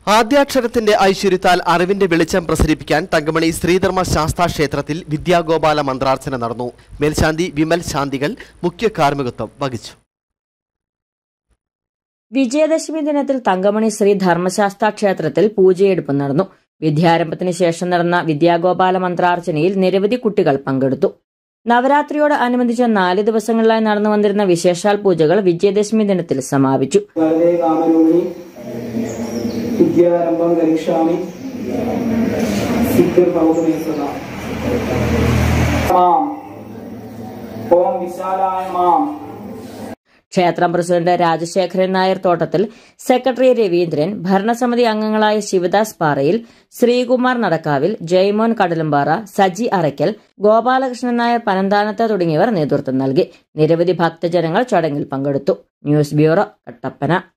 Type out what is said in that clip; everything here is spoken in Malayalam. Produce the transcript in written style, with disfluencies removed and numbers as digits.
ആദ്യാക്ഷരത്തിന്റെ ഐശ്വര്യത്താൽ അറിവിന്റെ വെളിച്ചം പ്രസരിപ്പിക്കാൻ തങ്കമണി ശ്രീധർമ്മ ശാസ്താ ക്ഷേത്രത്തിൽ വിദ്യാഗോപാല മന്ത്രാർച്ചന നടന്നു. മേൽശാന്തി വിമൽ ശാന്തികൾ മുഖ്യ കാർമ്മികത്വം വഹിച്ചു. വിജയദശമി ദിനത്തിൽ തങ്കമണി ശ്രീ ധർമ്മശാസ്താ ക്ഷേത്രത്തിൽ പൂജയെടുപ്പ് നടന്നു. വിദ്യാരംഭത്തിന് ശേഷം നടന്ന വിദ്യാഗോപാല മന്ത്രാർച്ചനയിൽ നിരവധി കുട്ടികൾ പങ്കെടുത്തു. നവരാത്രിയോട് അനുബന്ധിച്ച 4 ദിവസങ്ങളിലായി നടന്നു വന്നിരുന്ന വിശേഷാൽ പൂജകൾ വിജയദശമി ദിനത്തിൽ സമാപിച്ചു. വിദ്യാരംഭം കരിഷ്യാമി സിദ്ധിർഭവതു സദാ ഓം വിശാലായ മാം. ക്ഷേത്രം പ്രസിഡന്റ് രാജശേഖരൻ നായർ തോട്ടത്തിൽ, സെക്രട്ടറി രവീന്ദ്രൻ, ഭരണസമിതി അംഗങ്ങളായ ശിവദാസ് പാറയിൽ, ശ്രീകുമാർ നടക്കാവിൽ, ജയ്മോൻ കടലുംപാറ, സജി അറയ്ക്കൽ, ഗോപാലകൃഷ്ണൻ നായർ പനന്താനത്ത് തുടങ്ങിയവർ നേതൃത്വം നൽകി. നിരവധി ഭക്തജനങ്ങൾ ചടങ്ങിൽ പങ്കെടുത്തു. News bureau, Kattappana.